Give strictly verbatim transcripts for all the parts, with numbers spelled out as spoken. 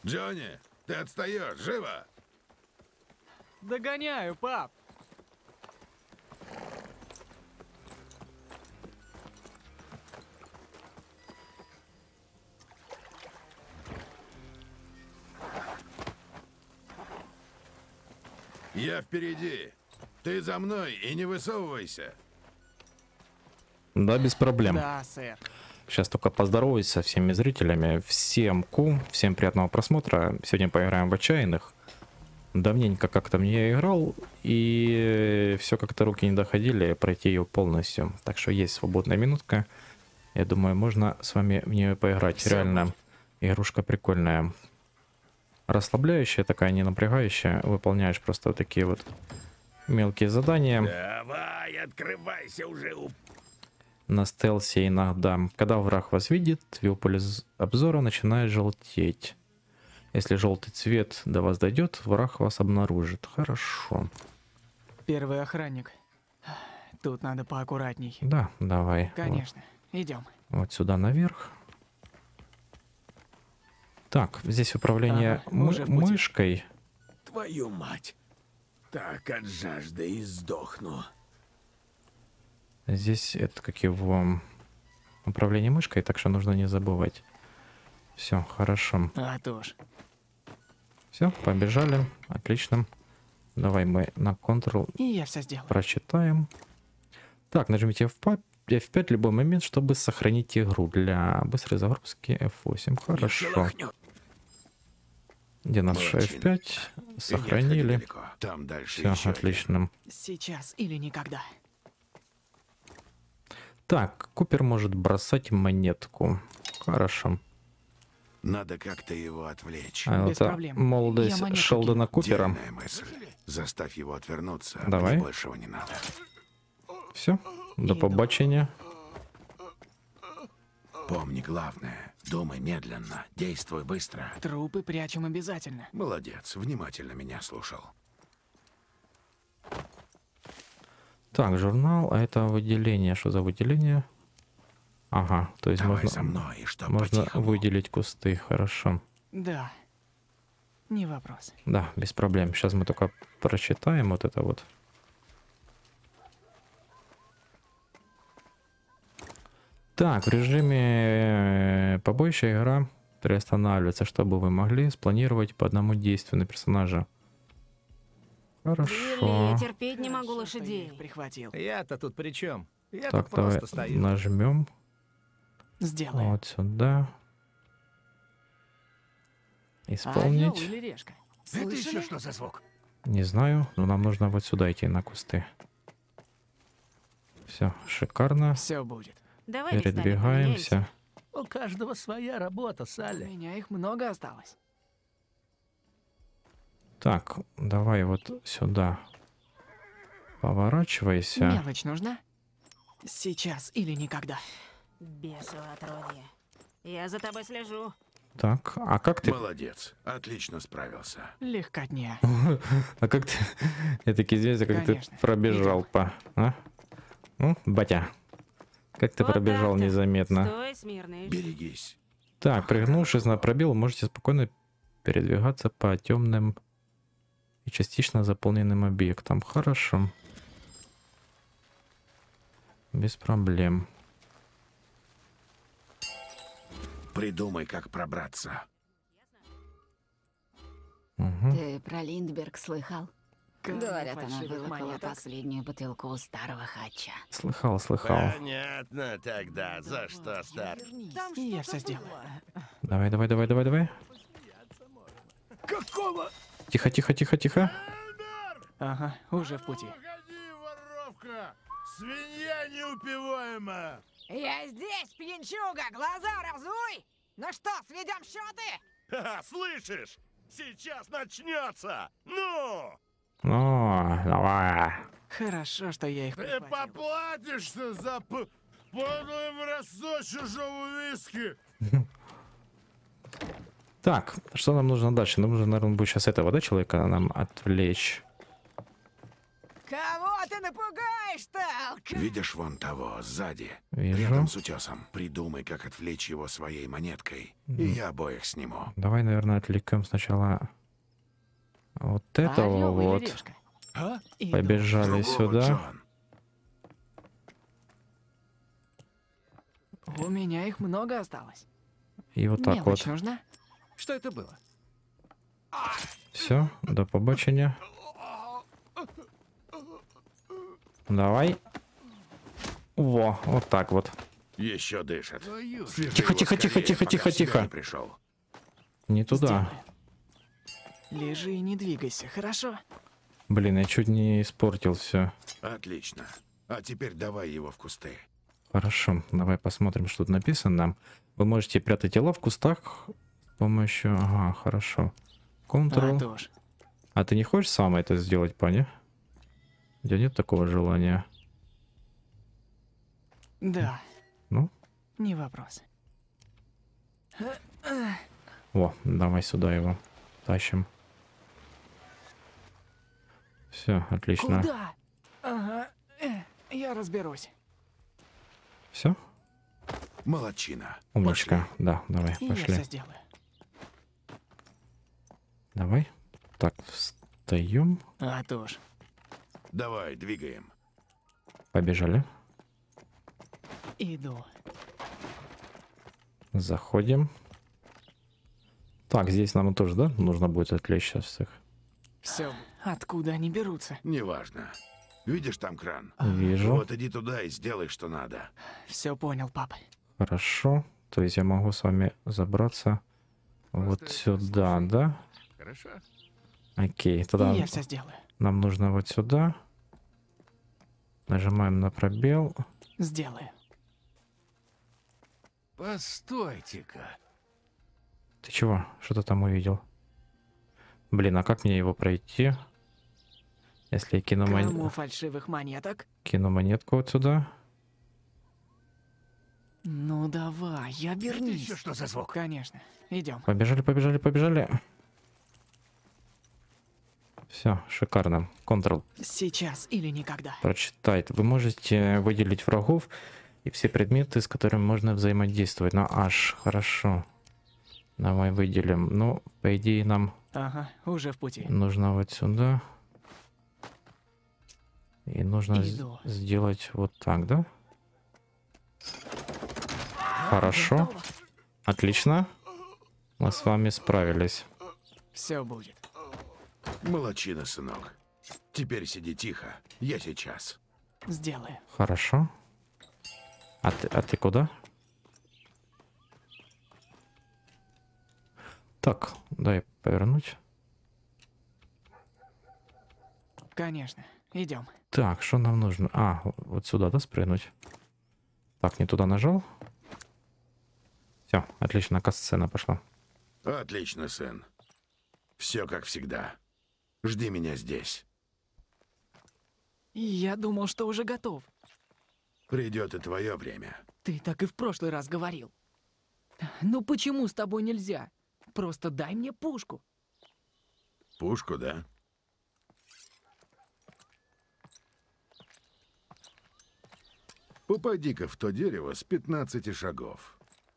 Джонни, ты отстаешь, живо! Догоняю, пап. Я впереди. Ты за мной и не высовывайся. Да, без проблем. Да, сэр. Сейчас только поздороваюсь со всеми зрителями. Всем ку, всем приятного просмотра. Сегодня поиграем в отчаянных. Давненько как-то мне играл, и все как-то руки не доходили пройти ее полностью. Так что есть свободная минутка. Я думаю, можно с вами в нее поиграть. Все Реально, игрушка прикольная. Расслабляющая такая, не напрягающая. Выполняешь просто вот такие вот мелкие задания. Давай, открывайся уже. На стелсе иногда. Когда враг вас видит, его поле обзора начинает желтеть. Если желтый цвет до вас дойдет, враг вас обнаружит. Хорошо. Первый охранник. Тут надо поаккуратней. Да, давай. Конечно. Идем. Вот, вот сюда наверх. Так, здесь управление Ага, мы уже в пути. мышкой. Твою мать. Так от жажды и сдохну. Здесь это как его управление мышкой, так что нужно не забывать. Все, хорошо. А то ж. Все, побежали. Отлично. Давай мы на Ctrl И я все сделал. прочитаем. Так, нажмите эф пять в любой момент, чтобы сохранить игру. Для быстрой загрузки эф восемь. Хорошо. Где наш эф пять? Сохранили. Там дальше Все, еще отлично. Сейчас или никогда. Так, Купер может бросать монетку. Хорошо. Надо как-то его отвлечь. А Без это проблем. Я молодость монетку Шелдона Купера. Дельная мысль. Заставь его отвернуться. Давай. Мне большего не надо. Все, до Иду. побачення. Помни главное. Думай медленно. Действуй быстро. Трупы прячем обязательно. Молодец. Внимательно меня слушал. Так, журнал, а это выделение. Что за выделение? Ага, то есть Давай можно, за мной, и чтоб можно по-тихому. выделить кусты. Хорошо. Да. Не вопрос. Да, без проблем. Сейчас мы только прочитаем вот это вот. Так, в режиме побоища игра приостанавливается, чтобы вы могли спланировать по одному действию на персонажа. Хорошо. Блин, я терпеть не могу Хорошо, что я лошадей. их прихватил. Я-то тут при чем? Я Так, тут давай просто стою. нажмем Сделаем. вот сюда. Орел Исполнить. или решка? Это Слышали? еще что за звук? Не знаю, но нам нужно вот сюда идти на кусты. Все, шикарно. Все будет. Давай местами Передвигаемся. У каждого своя работа, У Салли. меня их много осталось. Так, давай вот сюда. Поворачивайся. Мелочь нужна? Сейчас или никогда. поменяемся. Бесово отродье. Я за тобой слежу. Так, а как ты... Молодец. Отлично справился. Легкотня. А как ты... Я таки извиняюсь, а как ты Конечно. пробежал по... А? Ну, батя. Как ты Вот пробежал так-то. незаметно? Стой смирно. и жди. Берегись. Так, пригнувшись на пробел, можете спокойно передвигаться по темным и частично заполненным объектам. Хорошо. Без проблем. Придумай, как пробраться. Угу. Ты про Линдберг слыхал? Кроме Говорят, она фальшивых вылокала монеток. последнюю бутылку у старого хача. Слыхал, слыхал. Понятно тогда, за что стар. И я все сделаю. Давай, давай, давай, давай, давай. Какого? Тихо, тихо, тихо, тихо. Ага, уже в пути. Погоди, воровка! Свинья неупиваемая! Я здесь, пьянчуга! Глаза разуй! Ну что, сведем счеты? Ха, слышишь? Сейчас начнется! Ну! О, давай. Хорошо, что я их Ты прихватил. поплатишься за п- подлый мразот чужого виски! Так, что нам нужно дальше? Нам нужно, наверное, будет сейчас этого, да, человека нам отвлечь. Кого ты напугаешь-то? алка- Видишь вон того, сзади, Вижу. рядом с утесом. Придумай, как отвлечь его своей монеткой, и я обоих сниму. Давай, наверное, отвлекем сначала вот этого Орёл или вот. решка? А? Иду. Побежали Другого, сюда. Джон. У меня их много осталось. И вот так Мелочь вот. нужна? Что это было? Все, до побачення. Давай. Во, вот так вот. Еще дышит. Твою. Свяжи Тихо, его тихо, тихо, скорее, тихо, пока тихо, в себя тихо. не пришел. Не туда. Сделаю. Лежи и не двигайся, хорошо? Блин, я чуть не испортил все. Отлично. А теперь давай его в кусты. Хорошо, давай посмотрим, что тут написано. Вы можете прятать тела в кустах с помощью... Ага, хорошо. А Ctrl. то ж. А ты не хочешь сам это сделать, Паня? У тебя нет такого желания? Да, Ну, не вопрос. во, давай сюда его тащим. Все, отлично. Куда? Ага, э, я разберусь. Все? Молодчина. Умничка. Да, давай, И я пошли. все сделаю. Давай. Так, встаем. А то ж. Давай, двигаем. Побежали. Иду. Заходим. Так, здесь нам тоже, да, нужно будет отвлечь сейчас всех. Все. Откуда они берутся? Неважно. Видишь там кран? Вижу. Вот иди туда и сделай, что надо. Все понял, папа. Хорошо. То есть я могу с вами забраться вот сюда, да? Хорошо. Окей, тогда И я все сделаю. нам нужно вот сюда. Нажимаем на пробел. Сделаю. Постойте-ка. Ты чего? Что ты там увидел? Блин, а как мне его пройти? Если я кину, мон- Кому фальшивых монеток? кину монетку вот сюда. Ну давай, Это обернись. еще что за звук? Конечно. Идем. Побежали, побежали, побежали. Все, шикарно. Ctrl. Сейчас или никогда. Прочитает. Вы можете выделить врагов и все предметы, с которыми можно взаимодействовать. На H. Хорошо. Давай выделим. Ну, по идее, нам Ага, уже в пути. нужно вот сюда. И нужно с- Иду. сделать вот так, да? Хорошо. Готово. Отлично. Мы с вами справились. Все будет. Молодчина, сынок. Теперь сиди тихо. Я сейчас. Сделаю. Хорошо. А ты, а ты куда? Так, дай повернуть. Конечно. Идем. Так, что нам нужно? А, вот сюда, да, спрыгнуть? Так, не туда нажал. Все, отлично, касцена пошла. Отлично, сын. Все как всегда. Жди меня здесь. Я думал, что уже готов. Придет и твое время. Ты так и в прошлый раз говорил. Ну почему с тобой нельзя? Просто дай мне пушку. Пушку, да? Попади-ка в то дерево с пятнадцати шагов.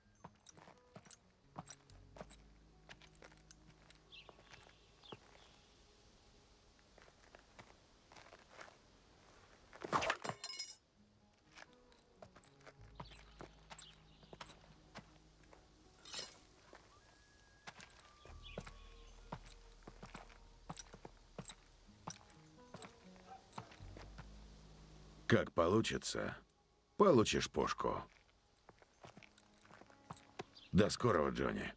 Как получится, получишь пушку. До скорого, Джонни.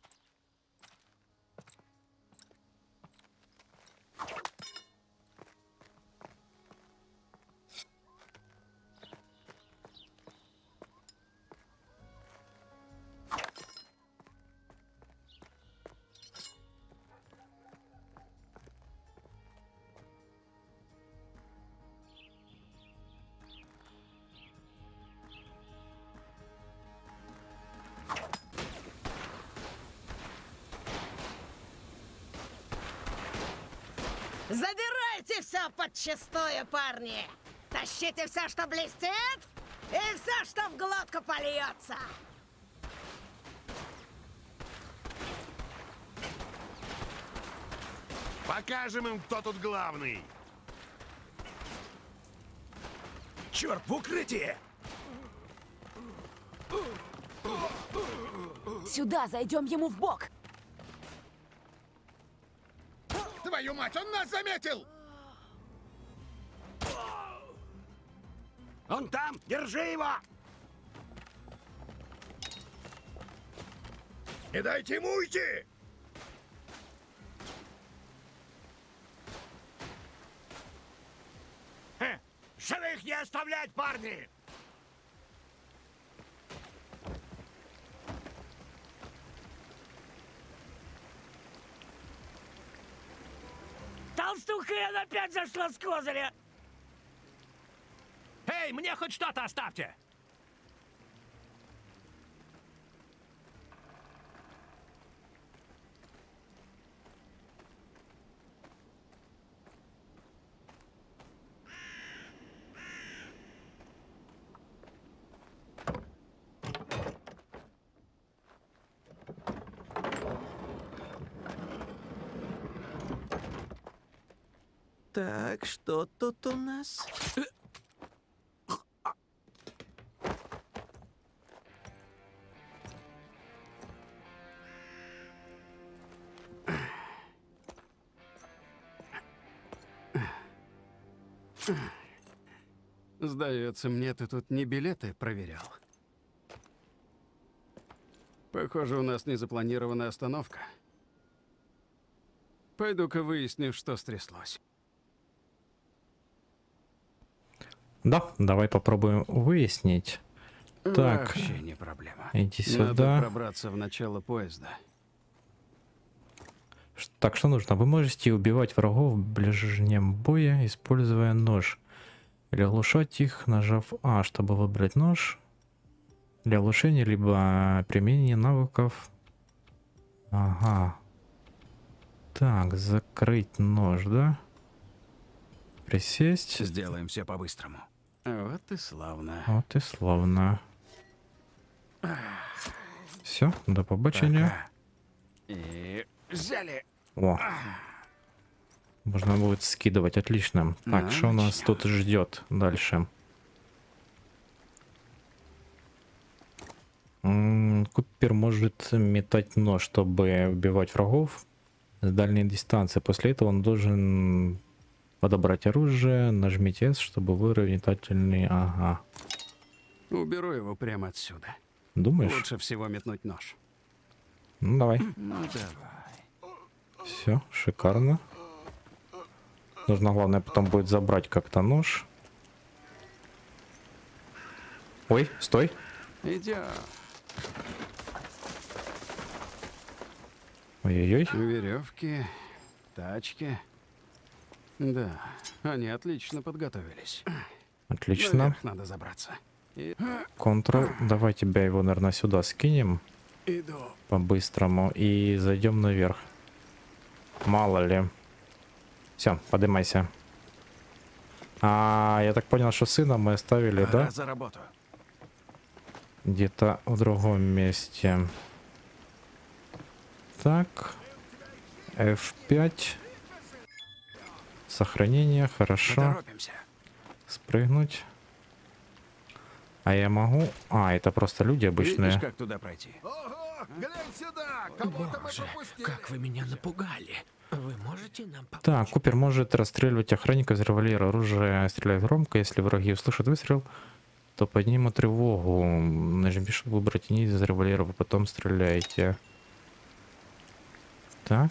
Забирай Тащите все подчистую, парни! Тащите все, что блестит, и все, что в глотку польется! Покажем им, кто тут главный! Черт, в укрытие! Сюда, зайдем ему в бок. Твою мать, он нас заметил! Он там! Держи его! Не дайте ему уйти! Хе, живых не оставлять, парни! Толстуха опять зашла с козыря! Эй, мне хоть что-то оставьте! Так, что тут у нас? Сдается мне, ты тут не билеты проверял. Похоже, у нас незапланированная остановка. Пойду-ка выясню, что стряслось. Да, давай попробуем выяснить. Так, Вообще не проблема. иди Надо сюда. пробраться в начало поезда. Ш- Так, что нужно? Вы можете убивать врагов в ближнем бое, используя нож. Или оглушать их, нажав А, чтобы выбрать нож. Для оглушения, либо применения навыков. Ага. Так, закрыть нож, да? Присесть. Сделаем все по-быстрому. Вот и славно. Вот и славно. Все, до побачення. Пока. И взяли. О. Можно будет скидывать, отлично. Так, Ну, что у нас начнем. тут ждет дальше? М, Купер может метать нож, чтобы убивать врагов с дальней дистанции. После этого он должен подобрать оружие. Нажмите S, чтобы вырвать метательный. Ага. Уберу его прямо отсюда. Думаешь? Лучше всего метнуть нож. Ну давай. Ну давай. Все, шикарно. Нужно, главное, потом будет забрать как-то нож. Ой, стой. Идем. Ой-ой-ой. Веревки, тачки. Да, они отлично подготовились. Отлично. Наверх надо забраться. И... Контрол. Давай тебя его, наверное, сюда скинем Иду. по-быстрому и зайдем наверх. Мало ли. Все, поднимайся. А, я так понял, что сына мы оставили, Пора да? за работу. Где-то в другом месте. Так. эф пять. Сохранение, хорошо. Поторопимся. Спрыгнуть. А я могу... А, это просто люди обычные. Видишь, как туда пройти? Ого, глянь сюда! Кого-то мы пропустили! Как вы меня напугали. Вы можете нам помочь? Так, Купер может расстреливать охранников из револьвера. Оружие стреляет громко. Если враги услышат выстрел, то поднимут тревогу. Нажмите, чтобы выбрать нить из револьвера, вы потом стреляете. Так.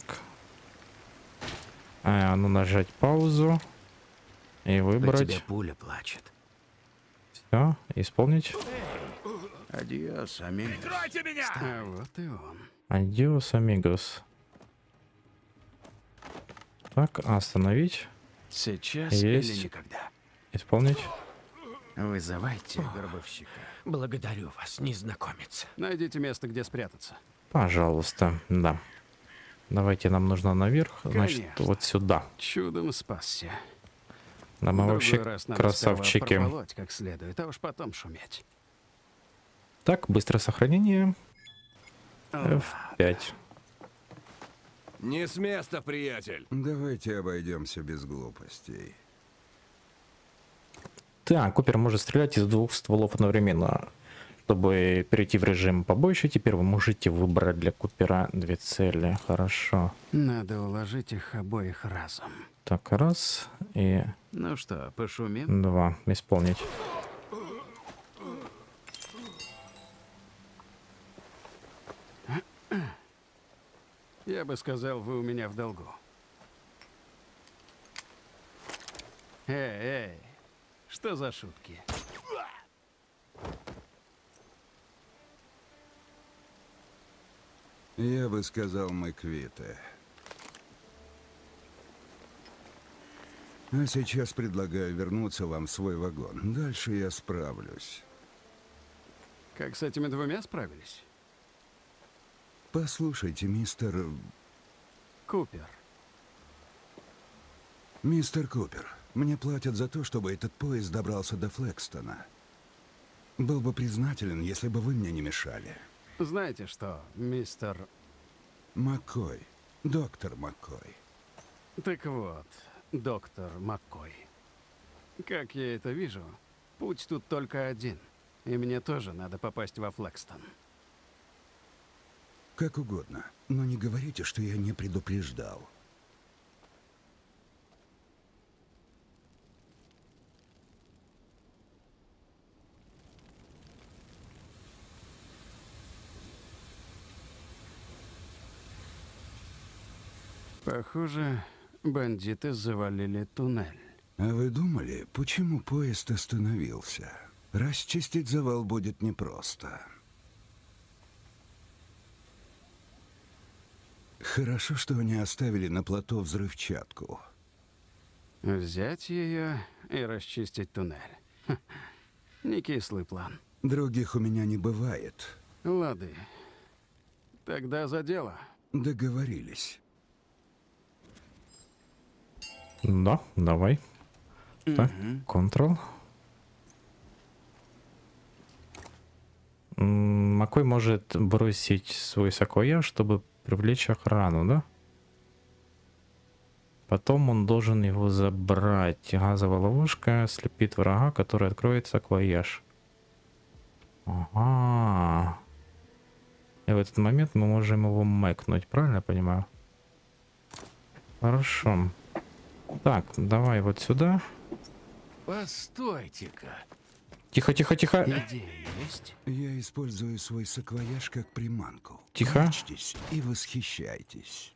А, ну нажать паузу. И По выбрать. тебе пуля плачет. Все, исполнить. Адиос, амигос. Прикройте меня! А вот и он. Адиос, амигос. Так, остановить. Сейчас Есть. или никогда. Исполнить. Вызывайте гробовщика. Благодарю вас, незнакомец. Найдите место, где спрятаться. Пожалуйста, да. Давайте, нам нужно наверх. Значит, Конечно. вот сюда. Чудом спасся. Да мы Другой вообще раз надо сперва красавчики. прополоть как следует, а уж потом шуметь. Так, быстрое сохранение. О, эф пять. Не с места, приятель. Давайте обойдемся без глупостей. Так, Купер может стрелять из двух стволов одновременно. Чтобы перейти в режим побольше, теперь вы можете выбрать для Купера две цели. Хорошо. Надо уложить их обоих разом. Так, раз и Ну что, пошумим? два. Исполнить. Я бы сказал, вы у меня в долгу. Эй, эй, что за шутки? Я бы сказал, мы квиты. А сейчас предлагаю вернуться вам в свой вагон. Дальше я справлюсь. Как с этими двумя справились? Послушайте, мистер... Купер. Мистер Купер, мне платят за то, чтобы этот поезд добрался до Флэкстона. Был бы признателен, если бы вы мне не мешали. Знаете что, мистер... Маккой. Доктор Маккой. Так вот, доктор Маккой. Как я это вижу, путь тут только один. И мне тоже надо попасть во Флэкстон. Как угодно, но не говорите, что я не предупреждал. Похоже, бандиты завалили туннель. А вы думали, почему поезд остановился? Расчистить завал будет непросто. Хорошо, что они оставили на плато взрывчатку. Взять ее и расчистить туннель. Ха, не кислый план. Других у меня не бывает. Лады. Тогда за дело. Договорились. Да, давай. Так, Ctrl. М, Маккой может бросить свой саквояж, чтобы привлечь охрану, да? Потом он должен его забрать. Газовая ловушка ослепит врага, который откроет саквояж. Ага. И в этот момент мы можем его мэкнуть, правильно я понимаю? Хорошо. Так, давай вот сюда. Постойте-ка. Тихо, тихо, тихо. Идея есть? Я использую свой саквояж как приманку. Тихо. Прячьтесь и восхищайтесь.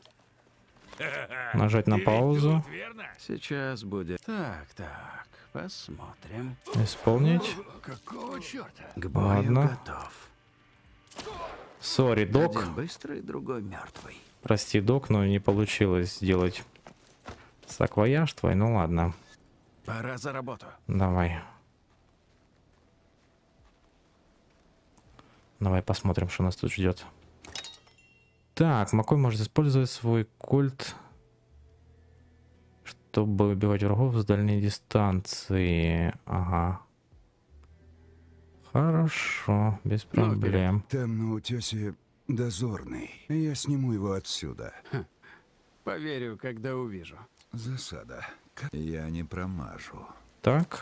Нажать на паузу. Сейчас будет. Так, так, посмотрим. Исполнить. Какого черта? К бою Ладно. готов. Сори, док. Один быстрый, другой мертвый. Прости, док, но не получилось сделать саквояж твой. Ну ладно. Пора за работу. Давай. Давай посмотрим, что нас тут ждет. Так, Маккой может использовать свой кольт, чтобы убивать врагов с дальней дистанции. Ага. Хорошо, без проблем. Там на утесе дозорный. Я сниму его отсюда. Ха. Поверю, когда увижу. Засада. Я не промажу. Так.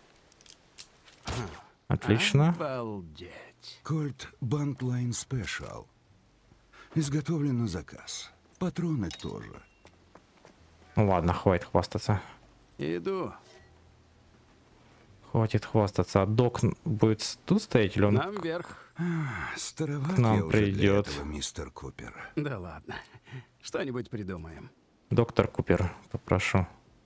Отлично. Обалдеть. Кольт Бантлайн Спешал. Изготовлен на заказ. Патроны тоже. Ну ладно, хватит хвастаться. Иду. Хватит хвастаться. А док будет тут стоять или он Нам вверх. Староват к нам я уже для придет? этого, мистер Купер. Да ладно. Что-нибудь придумаем. Доктор Купер, попрошу.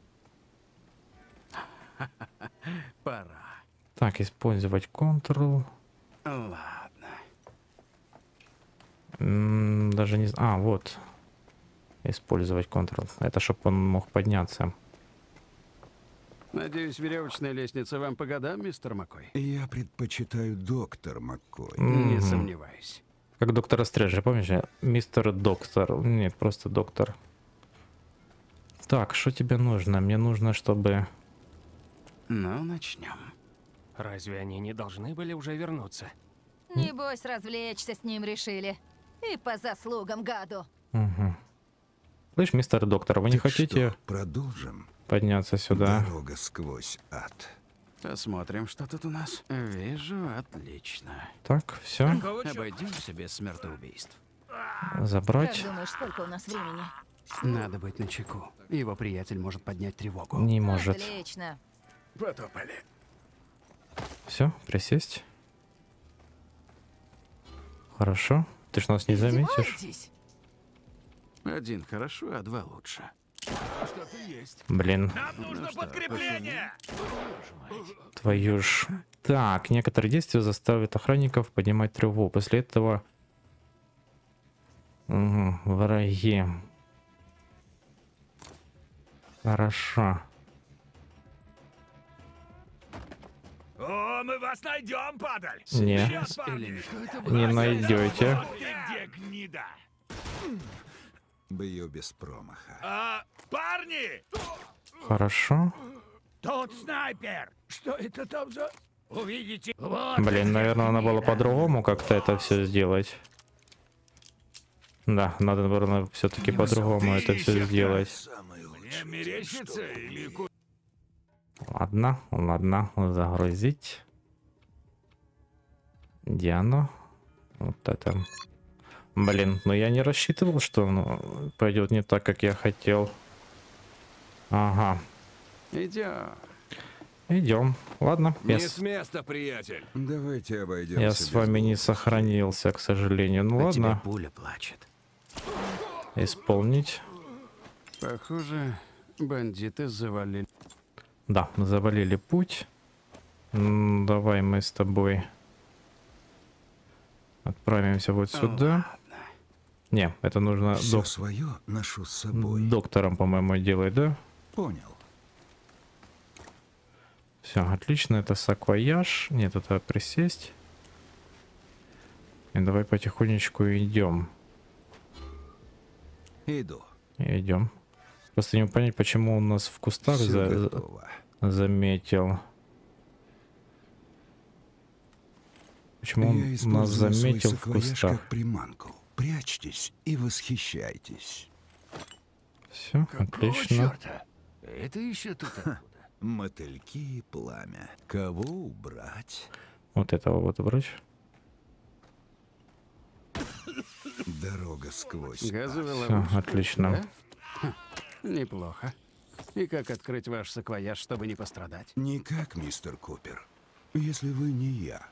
Пора. Так, использовать Ctrl. Ладно. М, Даже не знаю. А, вот. Использовать Ctrl. Это чтобы он мог подняться. Надеюсь, веревочная лестница вам по годам, мистер Маккой? Я предпочитаю доктор Маккой. Не Мгм. сомневаюсь. Как доктора Стрэнджа, помнишь? Мистер Доктор. Нет, просто доктор. Так, что тебе нужно? Мне нужно, чтобы... Ну, начнем. Разве они не должны были уже вернуться? Небось, развлечься с ним решили. И по заслугам гаду. Угу. Слышь, мистер Доктор, вы не Так хотите что, продолжим? подняться сюда? Дорога сквозь ад. Посмотрим, что тут у нас. Вижу, отлично. Так, все. Обойдемся без смертоубийств. Забрать. Как думаешь, сколько у нас времени? Надо быть начеку. Его приятель может поднять тревогу. Не может. Отлично. Потопали. Все, присесть. Хорошо. Ты ж нас не заметишь. Один хорошо, а два лучше. Что-то есть. Блин. Нам нужно подкрепление! Твою ж. Так, некоторые действия заставят охранников поднимать тревогу. После этого... Угу, враги. Хорошо. О, мы вас найдем, падаль! Не. Сейчас, парни. Не найдете. Вот ты где, гнида! Бью без промаха. А, парни! Хорошо. Тут снайпер! Что это там за... Увидите? Вот Блин, наверное, надо было по-другому как-то это все сделать. Да, надо, наверное, все-таки по-другому это все сделать. Мне мерещится или... ку- Ладно, ладно, загрузить. Где оно? Вот это. Блин, ну я не рассчитывал, что оно пойдет не так, как я хотел. Ага. Идем. Идем. Ладно. Не Я, с места, приятель. Давайте обойдемся. я с вами не сохранился, к сожалению. Ну По ладно. тебе пуля плачет. Исполнить. Похоже, бандиты завалили. Да, завалили путь. М, Давай мы с тобой отправимся вот сюда. Не, это нужно Все док- свое ношу с собой. доктором, по-моему, делать, да? Понял. Все, отлично, это саквояж. Нет, это присесть. И давай потихонечку идем. Иду. Идем. Просто не понять, почему он нас в кустах Всё за- готово. заметил. Почему он Я нас использую свой заметил в саквояж кустах? как приманку. Прячьтесь и восхищайтесь. Все, отлично. Это еще тут Мотыльки и пламя. Кого убрать? Вот этого вот брать. Дорога сквозь Газовая Всё, ловушка. отлично. Да? Хм, неплохо. И как открыть ваш саквояж, чтобы не пострадать? Никак, мистер Купер. Если вы не я.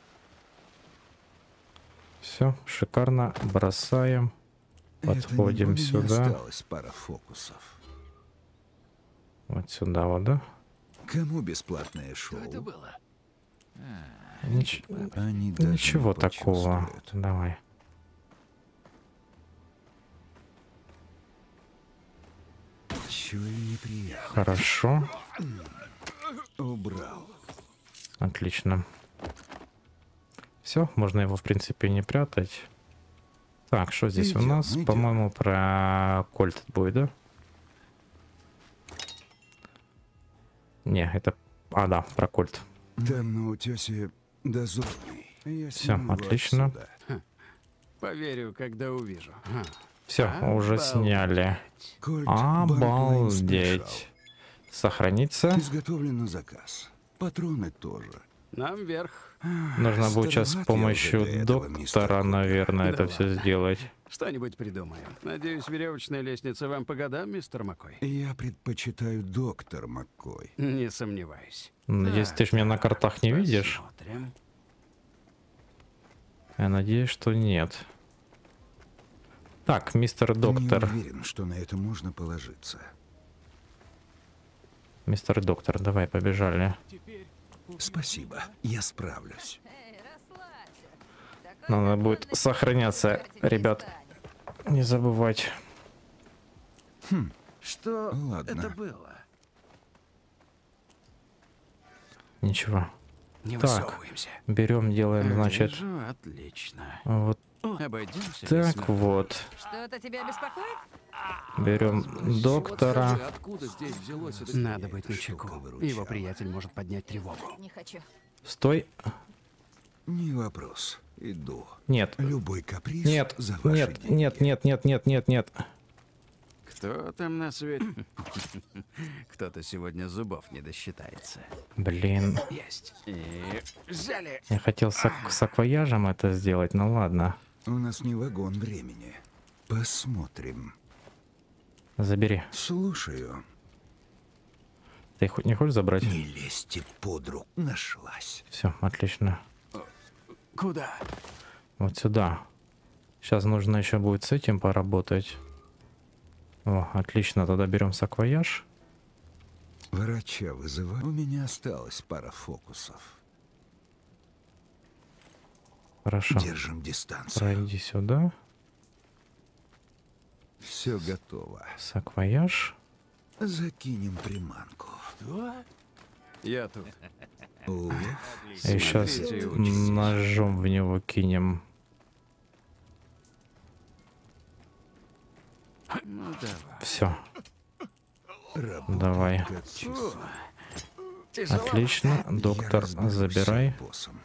Все, шикарно. Бросаем. Подходим Это не сюда. осталось пара фокусов. Вот сюда вот, да? Кому бесплатное шоу? это было? Нич- Они даже Ничего не такого. почувствуют. Давай. Чуя неприятно. Хорошо. Убрал. Отлично. Все, можно его, в принципе, не прятать. Так, что здесь у Идём, нас? идём. По-моему, про кольт будет, да? Не, это... А, да, про кольт. Там на утесе дозорный. Я Все, сниму его отлично. отсюда. Поверю, когда увижу. Ха. Все, уже Обалдеть. сняли. Кольт Барклейн Спешиал. Обалдеть. Сохраниться. Изготовлен на заказ. Патроны тоже. Нам вверх. Нужно будет сейчас с Староват я помощью уже для этого, мистер доктора, Купер. наверное, это Да все ладно. сделать. Что-нибудь придумаем. Надеюсь, веревочная лестница вам по годам, мистер Маккой? Я предпочитаю доктор Маккой. Не сомневаюсь. Надеюсь, ты ж меня на картах не видишь? Посмотрим. Я надеюсь, что нет. Так, мистер доктор. Не уверен, что на это можно положиться. Мистер доктор, давай, побежали. Спасибо, я справлюсь. Надо будет сохраняться, ребят. Не забывать. Хм, Что ладно. это было? Ничего. Не Так, высовываемся. берем, делаем, значит, Вижу, отлично. вот Обойдемся. Так вот. Что-то тебя беспокоит? Берем доктора. Откуда здесь взялось это? Надо быть начеку. Его приятель может поднять тревогу. Не хочу. Стой. Не вопрос. Иду. Нет. Любой каприз Нет. за ваши Нет. деньги. Нет. Нет. Нет. Нет. Нет. Нет. Кто там на свете? Кто-то сегодня зубов не досчитается. Блин. Есть. И взяли. Я хотел с ак- саквояжем это сделать, ну ладно. У нас не вагон времени. Посмотрим. Забери. Слушаю. Ты хоть не хочешь забрать? Не лезьте под руку. Нашлась. Все, отлично. Куда? Вот сюда. Сейчас нужно еще будет с этим поработать. О, отлично, тогда берем саквояж. Врача вызываю. У меня осталась пара фокусов. Хорошо. Держим дистанцию. Пройди сюда. Все готово. Саквояж. Закинем приманку. Что? Я тут. Улов. И сейчас Смотрите и учитесь. ножом в него кинем. Ну давай. Все. Работает Давай. как часы. Отлично. Доктор, Я разберусь с забирай. боссом.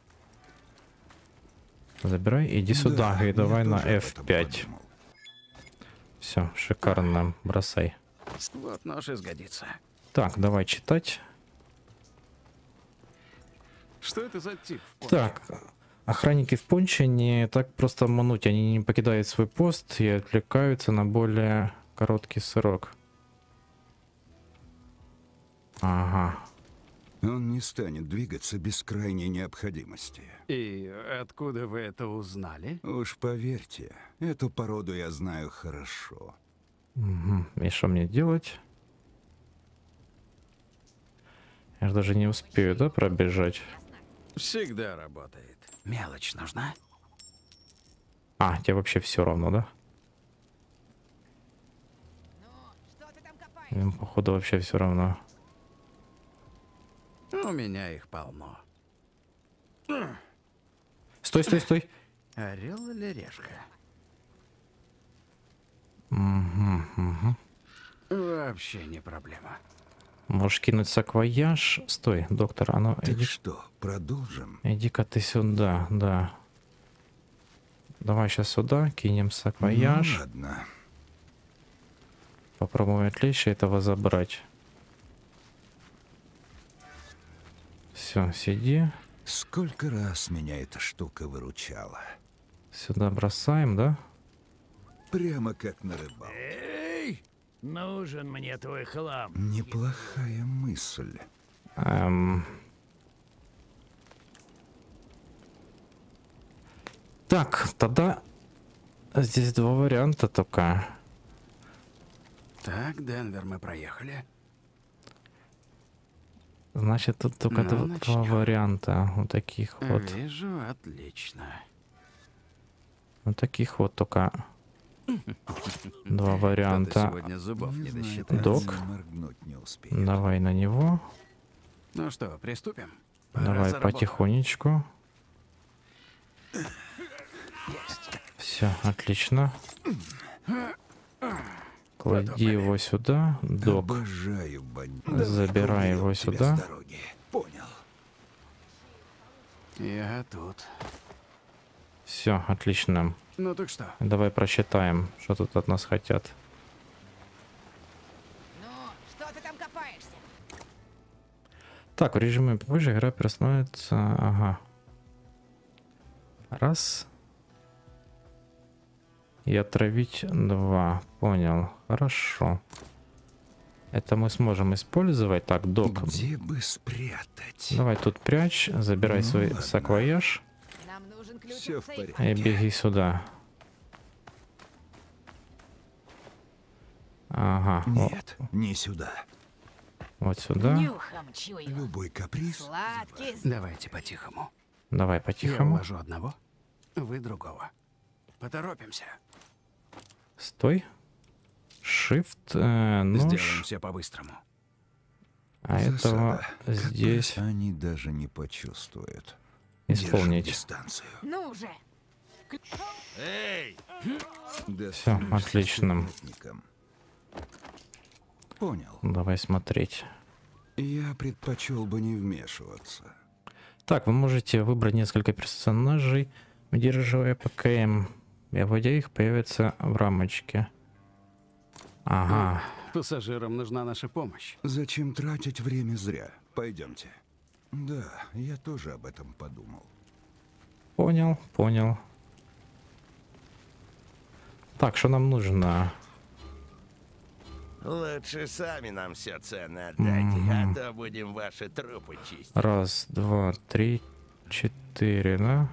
Забирай, иди сюда. Да, И я давай на тоже об эф этом пять. подумал. Все, шикарно. Бросай. Вот нож и сгодится. Так, давай читать. Что это за тип? в понче? Так, охранники в понче не так просто обмануть. Они не покидают свой пост и отвлекаются на более короткий срок. Ага. Он не станет двигаться без крайней необходимости. И откуда вы это узнали? Уж поверьте, эту породу я знаю хорошо. Угу. И что мне делать? Я же даже не успею, да, пробежать? Всегда работает. Мелочь нужна? А, тебе вообще все равно, да? Им, походу, вообще все равно. У меня их полно. Стой, стой, стой. Орел или решка? Угу, угу. Вообще не проблема. Можешь кинуть саквояж. Стой, доктор, а ну Так иди. что, продолжим? Иди-ка ты сюда, да. Давай сейчас сюда, кинем саквояж. Ну, ладно. Попробуем отвлечь и этого забрать. Все, сиди. Сколько раз меня эта штука выручала. Сюда бросаем, да? Прямо как на рыбалке. Эй, нужен мне твой хлам. Неплохая мысль. Эм... Так, тогда здесь два варианта только. Так, Денвер мы проехали. Значит, тут только Ну, два, два начнем. варианта. Вот таких вот. Вижу, отлично. Вот таких вот только два Кто-то варианта. сегодня зубов не знаю, досчитается. Док. Моргнуть не успею. Давай на него. Ну что, приступим? Пора Давай за работу. потихонечку. Все, отлично. Клади его сюда, док. Обожаю бандитов. Забирай его Уберёт тебя сюда. с дороги. Понял. Я тут. Все, отлично. Ну так что? Давай просчитаем, что тут от нас хотят. Ну, что ты там копаешься? Так, в режиме позже игра перестановится. Ага. Раз. И отравить два. Понял. Хорошо. Это мы сможем использовать. Так, док. Где бы спрятать? Давай тут прячь. Забирай Ну, свой ладно. саквояж. Нам нужен ключ Все от в сейфа. И порядке. беги сюда. Ага. о- Нет, не сюда. Вот сюда. Нюхом чую. Любой каприз. Сладкий. Давайте по-тихому. Давай Я по-тихому. уложу одного, вы другого. Поторопимся. Стой. Shift, э, нож. Сделаем все по-быстрому. А этого Засада. здесь Как раз они даже не почувствуют. Держим исполнить. дистанцию. Ну уже. Эй! Все, отлично. Понял. Давай смотреть. Я предпочел бы не вмешиваться. Так, вы можете выбрать несколько персонажей, удерживая ПКМ. И обводя их, появится в рамочке. Ага. Пассажирам нужна наша помощь. Зачем тратить время зря? Пойдемте. Да, я тоже об этом подумал. Понял, понял. Так, что нам нужно? Лучше сами нам все цены отдайте, Мгм. а то будем ваши трупы чистить. Раз, два, три, четыре, да?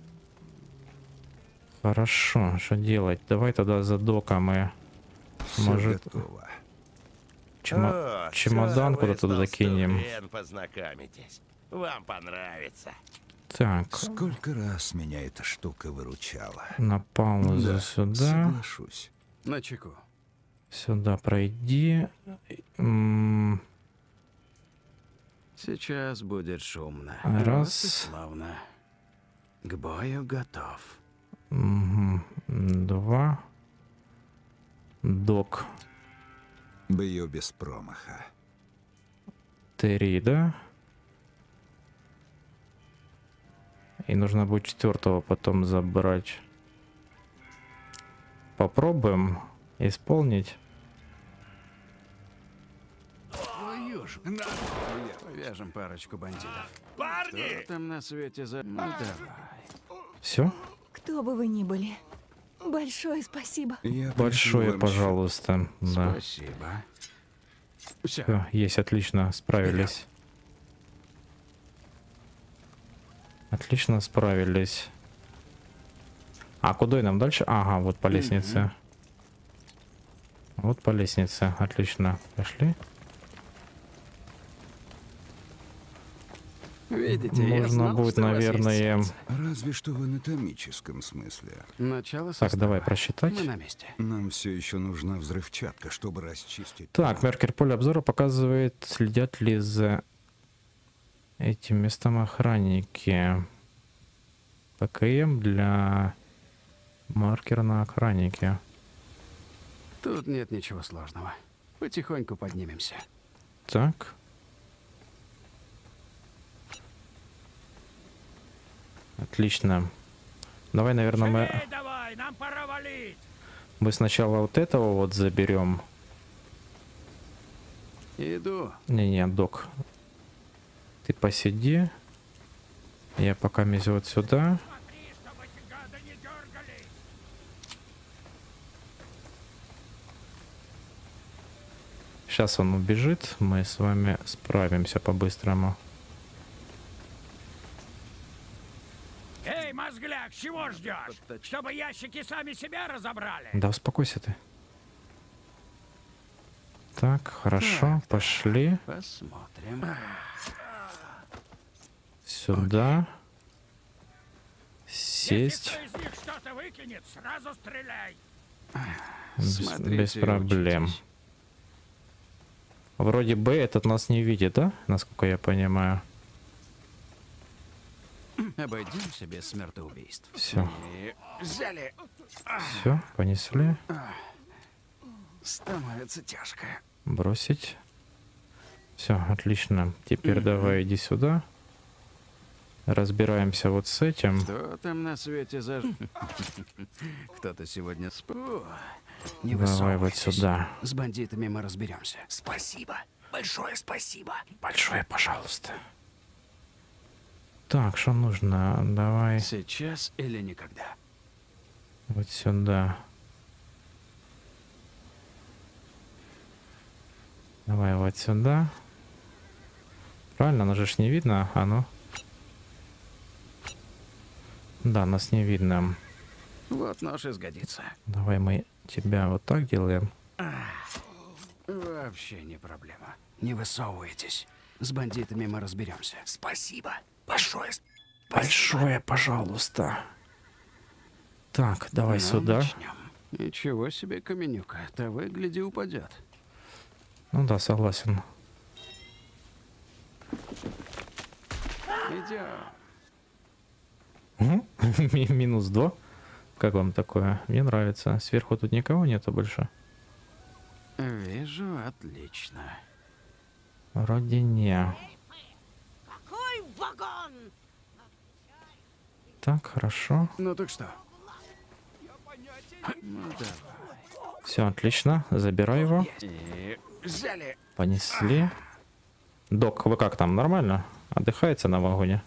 Хорошо, что делать? Давай тогда за доком мы... Всё Может... готово. чемо- О, чемодан всё, вы куда-то с туда кинем. толстухен познакомитесь. Вам понравится. Так, Сколько раз меня эта штука выручала. на паузу Да, сюда. соглашусь. На чеку. Сюда пройди. М, Сейчас будет шумно. Раз. Вот и славно. К бою готов. мгм, Два. Док. Бью без промаха. Три, да? И нужно будет четвертого потом забрать. Попробуем исполнить. Твою ж, на... Повяжем парочку бандитов. Парни! Что там на свете за... Ну давай. Все? Кто бы вы ни были, большое спасибо. Я Большое, пришлю вам пожалуйста. Да. Спасибо. Все. Всё, есть, отлично, справились. Отлично справились. А куда нам дальше? Ага, вот по лестнице. Вот по лестнице. Отлично. Пошли. Видите, я Можно знал, будет, что у вас есть наверное... сердце. Разве что в анатомическом смысле. Начало Так, состава. давай просчитать. Мы на месте. Нам все еще нужна взрывчатка, чтобы расчистить. Так, Меркер поле обзора показывает, следят ли за этим местом охранники. ПКМ для маркера на охраннике. Тут нет ничего сложного. Потихоньку поднимемся. Так. Отлично. Давай, наверное, мы, Живей давай, нам пора валить. мы сначала вот этого вот заберем. Иду. Не-не, док. Ты посиди. Я пока мезю вот сюда. Смотри, чтобы эти гады не дергались. Сейчас он убежит. Мы с вами справимся по-быстрому. Эй, мозгляк, чего ждешь? Чтобы ящики сами себя разобрали? Да успокойся ты. Так, хорошо, пошли Посмотрим. сюда. Если Сесть. кто из них что-то выкинет, сразу стреляй. Без, Смотрите без и проблем. учитесь. Вроде бы этот нас не видит, да? Насколько я понимаю. Обойдемся без смертоубийств. Все. И взяли. Все, понесли. Становится тяжко. Бросить. Все, отлично. Теперь давай иди сюда. Разбираемся вот с этим. Что там на свете за... Кто-то сегодня спу. Не Давай вот высовывайтесь. сюда. С бандитами мы разберемся. Спасибо. Большое спасибо. Большое, пожалуйста. Так, что нужно? Давай Сейчас или никогда. вот сюда. Давай вот сюда. Правильно, нас же ж не видно, а ну. Да, нас не видно. Вот нож и сгодится. Давай мы тебя вот так делаем. Вообще не проблема. Не высовывайтесь. С бандитами мы разберемся. Спасибо. Большое спасибо. Большое, пожалуйста. Так, давай Ну, сюда. начнем. Ничего себе, Каменюка. То выгляди упадет. Ну да, согласен. Идем. Мгм. Ми- Минус два. Как вам такое? Мне нравится. Сверху тут никого нету больше? Вижу, отлично. Вроде не. Какой вагон? Так, хорошо. Ну так что? Ну давай. Все, отлично. Забирай его. И взяли. Понесли. Док, вы как там? Нормально? Отдыхается на вагоне?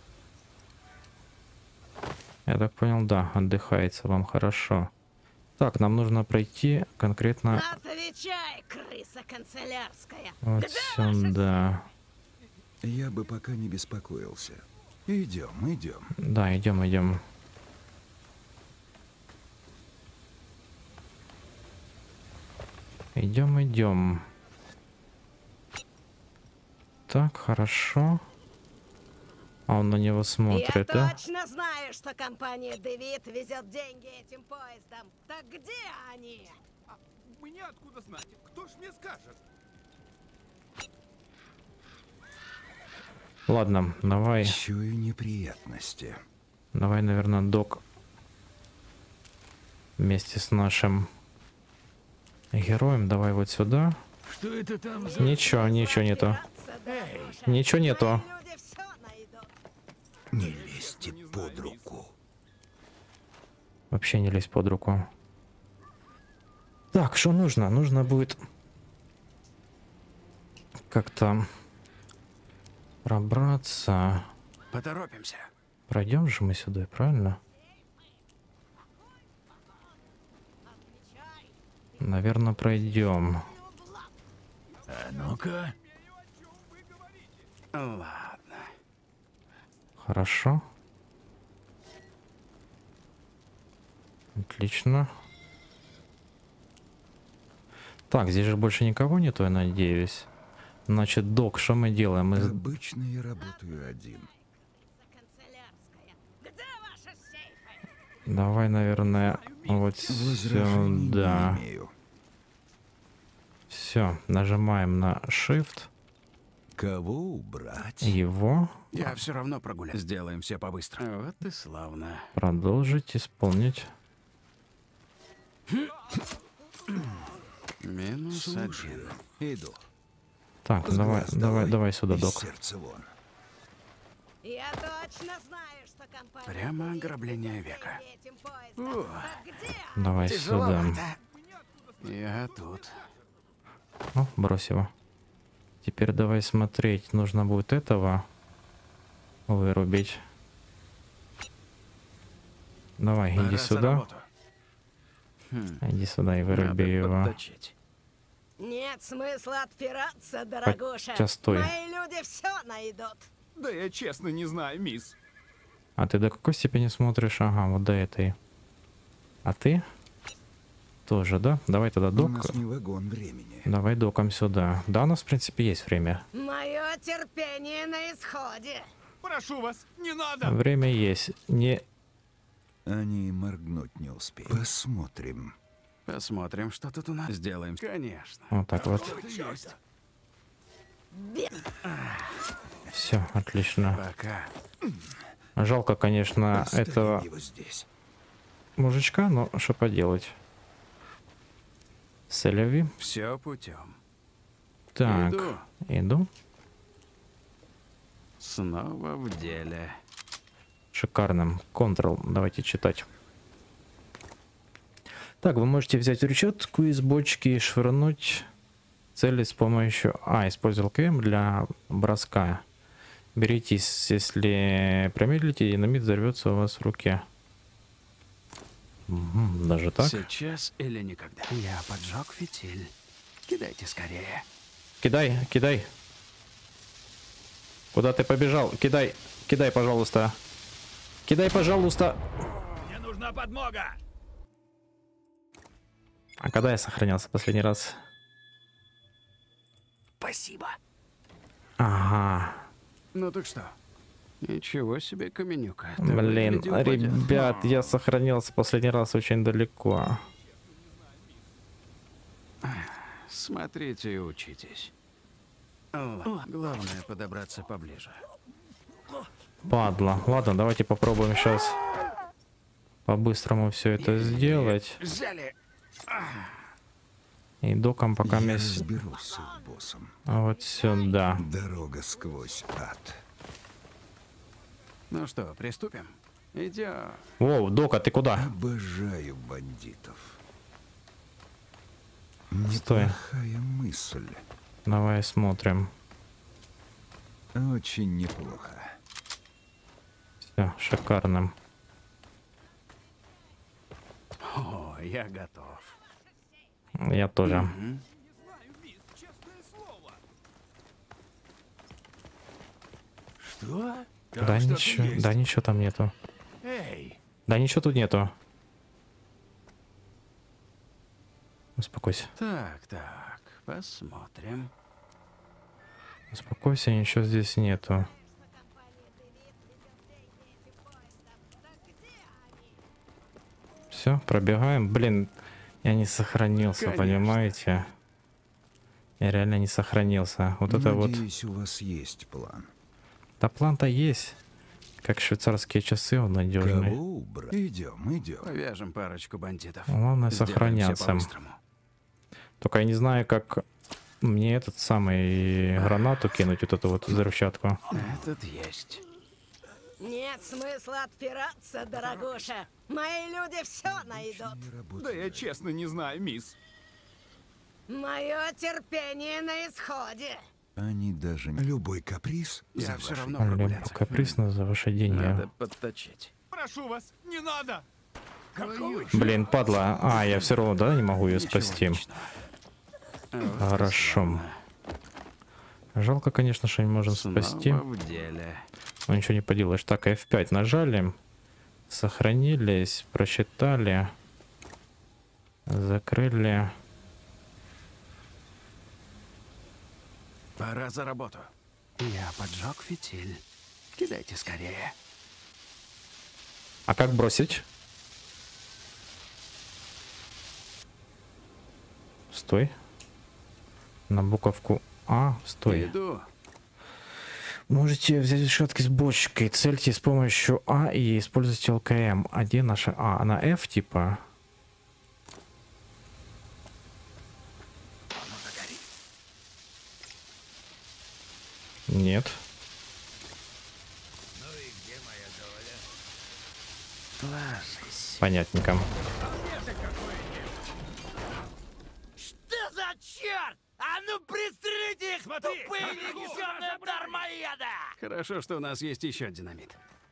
Я так понял, да, отдыхается вам хорошо. Так, нам нужно пройти конкретно... Отвечай, крыса канцелярская. Вот сюда. Я бы пока не беспокоился. Идем, идем. Да, идем, идем. Идем, идем. Так, хорошо. А он на него смотрит, Я да? точно знаю, что компания Дэвид везет деньги этим поездом. Так где они? Мне откуда знать? Кто ж мне скажет? Ладно, давай. Чую неприятности. Давай, наверное, док вместе с нашим героем. Давай вот сюда. Что это там за... Ничего, ничего нету. Ничего нету. Не лезьте под руку. Вообще не лезь под руку. Так, что нужно? Нужно будет как-то пробраться. Поторопимся. Пройдем же мы сюда, правильно? Наверное, пройдем. А ну-ка. Ладно. Хорошо. Отлично. Так, здесь же больше никого нету, я надеюсь. Значит, док, что мы делаем? Мы... Обычно я работаю один. Давай, наверное, вот сюда. Все, нажимаем на Shift. Кого убрать? Его. Я все равно прогуляю. Сделаем все побыстрее. Вот и славно. Продолжить, исполнить. Минус Слушаю. один. Иду. Так, С давай, глаз давай, долой, давай сюда, из док. сердца вон. Я точно знаю, что компания Прямо ограбление века. этим поездом. Так где Давай сюда. Я тут. О, брось его. Теперь давай смотреть. Нужно будет этого вырубить. Давай, Пора иди за сюда. работу. Хм. Иди сюда и выруби Надо его. подточить. Нет смысла отпираться, дорогуша. Хотя стой. Мои люди все найдут. Да я честно не знаю, мисс. А ты до какой степени смотришь? Ага, вот до этой. А ты? Тоже, да? Давай тогда У док. нас не вагон времени. Давай доком сюда. Да, у нас, в принципе, есть время. Мое терпение на исходе. Прошу вас, не надо. Время есть. Не... Они моргнуть не успеют. Посмотрим. Посмотрим, что тут у нас. Сделаем. Конечно. Вот так вот. Есть. Все, отлично. Пока. Жалко, конечно, Оставим этого его здесь. мужичка, но что поделать. Селеви. Все путем. Так, Иду. иду. Снова в деле. Шикарным. Ctrl. Давайте читать. Так, вы можете взять ручетку из бочки и швырнуть цели с помощью... А, использовал КМ для броска. Беритесь, если промедлите, динамит взорвется у вас в руке. Угу, даже так? Сейчас или никогда. Я поджег фитиль. Кидайте скорее. Кидай, кидай. Куда ты побежал? Кидай, кидай, пожалуйста. Кидай, пожалуйста. Мне нужна подмога. А когда я сохранялся последний раз? Спасибо. Ага. Ну так что? Ничего себе, Каменюка. Ты Блин, выглядел подят- ребят, я сохранился последний раз очень далеко. Смотрите и учитесь. Ладно, главное подобраться поближе. Падла. Ладно, давайте попробуем сейчас по-быстрому все это сделать. Взяли. И доком пока Я месяц. разберусь с их боссом. А вот сюда. Дорога сквозь ад. Ну что, приступим? Идем. Воу, Дока, ты куда? Обожаю бандитов. Стой. Неплохая мысль. Давай смотрим. Очень неплохо. Все, шикарно. О, я готов. Я тоже. Мгм. Что? Да Там что-то ничего, есть. да ничего там нету. Эй, Да ничего тут нету. Успокойся. Так, так, посмотрим. Успокойся, ничего здесь нету. Все, пробегаем. Блин, я не сохранился, Конечно. понимаете? Я реально не сохранился. Вот это вот. Надеюсь, у вас есть план. Да план-то есть. Как швейцарские часы, он надежный. Кого убрать? Идем, идем. Повяжем парочку бандитов. Главное Сделаем сохраняться. всё по-быстрому. Только я не знаю, как мне этот самый гранату кинуть, вот эту вот взрывчатку. Этот есть. Нет смысла отпираться, дорогуша. Мои люди все найдут. да я честно не знаю, мисс. Мое терпение на исходе. Они даже не... Любой каприз Я за все ваши равно Либо прогуляться. каприсно за ваши деньги. Надо подточить. Прошу вас, не надо. Блин, падла. А, я все равно, да, не могу ее спасти. Хорошо. Жалко, конечно, что не можем спасти. Снова в деле. Но ничего не поделаешь. Так, эф пять нажали. Сохранились, просчитали. Закрыли. Пора за работу. Я поджег фитиль. Кидайте скорее. А как бросить? Стой. На буковку А. Стой. Иду. Можете взять решетки с бочкой, цельте с помощью А и используйте ЛКМ. А где наша А? Она F типа? Нет. Ложись. Понятненько. Что за черт? А ну пристрелите их, тупые никчемные дармоеда! Хорошо, что у нас есть еще динамит.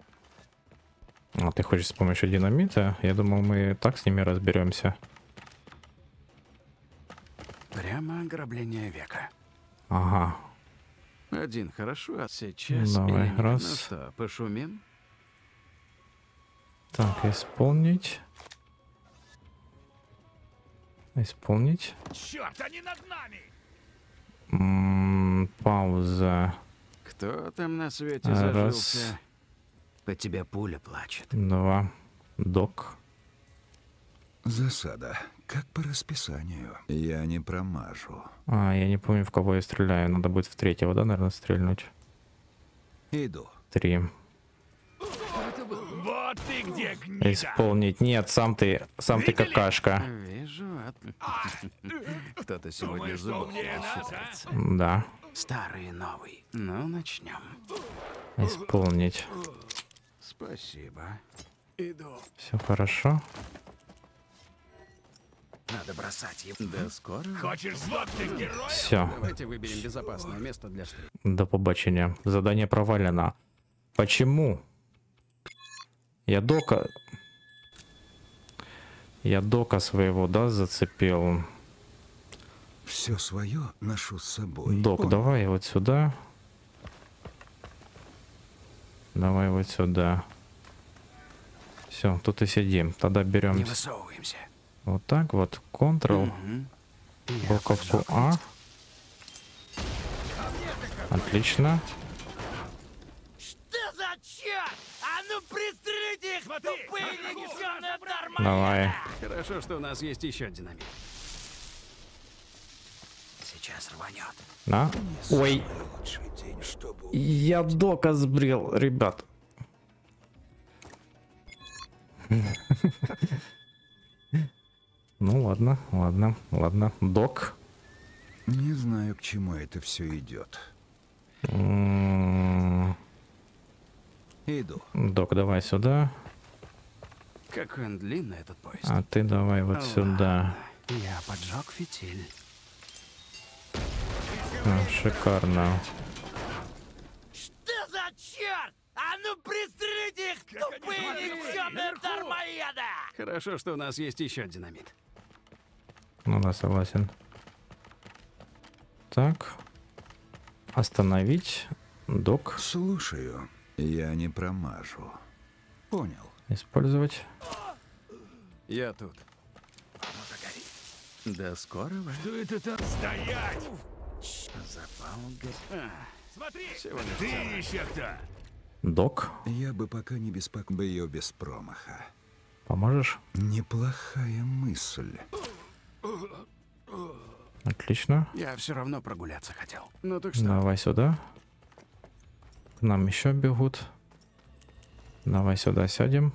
А ты хочешь с помощью динамита? Я думал, мы так с ними разберемся. Прямо ограбление века. Ага. Один хорошо, а сейчас Давай, или нет? раз. Ну что, пошумим? Так, исполнить. Исполнить. Черт, они над нами! М, пауза. Кто там на свете Раз. зажился? По тебе пуля плачет. Два. Док. Засада. Как по расписанию. Я не промажу. А, я не помню, в кого я стреляю. Надо будет в третьего, да, наверное, стрельнуть. Иду. Три. Вот ты где, гнида! Исполнить. Нет, сам ты, сам ты какашка. Вижу, от... кто-то сегодня зубов не считается. Да. Старый и новый. Ну, начнем. Исполнить. Спасибо. Иду. Все хорошо. Надо бросать его. До скорого. Хочешь сдохнуть, герой? Все. Давайте выберем безопасное место для встречи. До побачення. Задание провалено. Почему? Я дока... Я дока своего, да, зацепил? Все свое ношу с собой. Док, Понял. давай вот сюда. Давай вот сюда. Все, тут и сидим. Тогда берем Не высовываемся. вот так вот. Ctrl. Мгм. Буковку А. Отлично. Что за черт? А ну пристрелите их, тупые никчемные дармоеда! Давай. Хорошо, что у нас есть еще динамит. Сейчас рванет. На. Ой. Лучший день, чтобы... Я дока сбрил, ребят. Ну ладно, ладно, ладно. Док. Не знаю, к чему это все идет. М, Иду. Док, давай сюда. Какой он длинный, этот поезд. А ты давай вот Ладно, сюда. Я поджег фитиль. А, шикарно. Что за черт? А ну пристрелите их, тупые никчемные дармоеды! Хорошо, что у нас есть еще динамит. Ну да, согласен. Так. Остановить. Док. Слушаю. Я не промажу. Понял. Использовать. Я тут. До скорого. Что это там? Стоять! Запал га- Смотри! Всего лишь Ты целое. еще кто? Док. Я бы пока не беспокоил ее без промаха. Поможешь? Неплохая мысль. Отлично. Я все равно прогуляться хотел. Ну так что? Давай сюда. К нам еще бегут. Давай сюда сядем.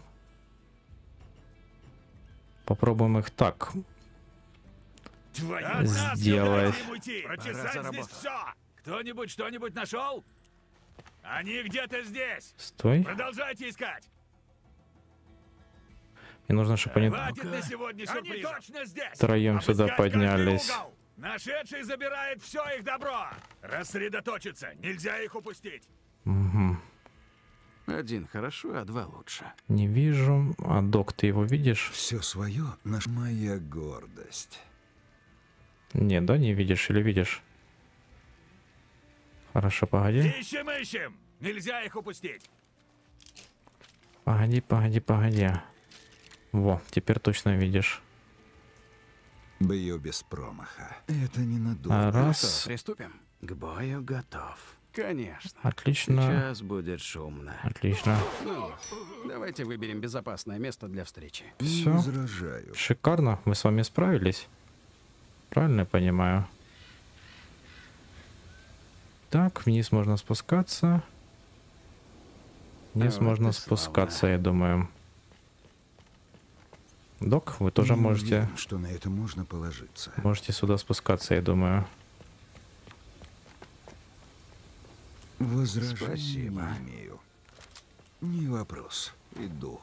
Попробуем их так Твою сделать. уйти! Пора Прочесать за здесь работу. все! Кто-нибудь что-нибудь нашел? Они где-то здесь! Стой. Продолжайте искать! Мне нужно, чтобы они Хватит на сегодня сюрпризов! Они точно здесь! втроем сюда Обыскать каждый поднялись. угол! Нашедший забирает все их добро! Рассредоточиться! Нельзя их упустить! Угу. Один хорошо, а два лучше. Не вижу. А док, ты его видишь? Все свое наш моя гордость. Нет, да, не видишь или видишь? Хорошо, погоди. Ищем, ищем! Нельзя их упустить! Погоди, погоди, погоди. Во, теперь точно видишь. Бью без промаха. Это не А надолго. Ну раз. что, приступим? К бою готов. Конечно. Отлично. Сейчас будет шумно. Отлично. Ну вот, давайте выберем безопасное место для встречи. Все. Возражаю. Шикарно. Мы с вами справились. Правильно я понимаю? Так, вниз можно спускаться. Вниз Вот можно и славно. спускаться, я думаю. Док, вы тоже Не можете, уверен, что на это можно положиться. можете сюда спускаться, я думаю. Возражений Спасибо. не имею. Не вопрос. Иду.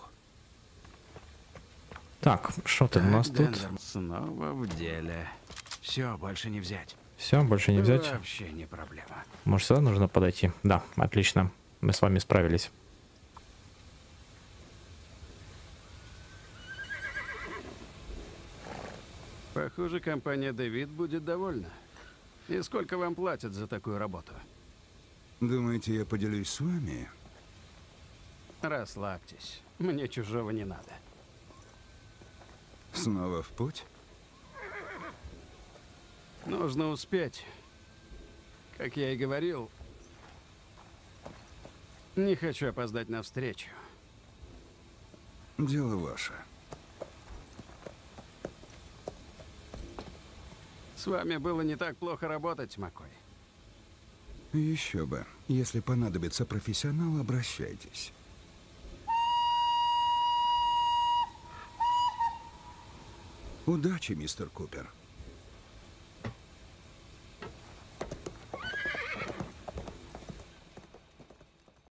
Так, что тут у нас тут? Денвер снова в деле. Все, больше не взять. Все, больше не взять? Вообще не проблема. Может, сюда нужно подойти? Да, отлично. Мы с вами справились. Похоже, компания Дэвид будет довольна. И сколько вам платят за такую работу? Думаете, я поделюсь с вами? Расслабьтесь. Мне чужого не надо. Снова в путь? Нужно успеть. Как я и говорил, не хочу опоздать на встречу. Дело ваше. С вами было не так плохо работать, Маккой. Еще бы. Если понадобится профессионал, обращайтесь. Удачи, мистер Купер.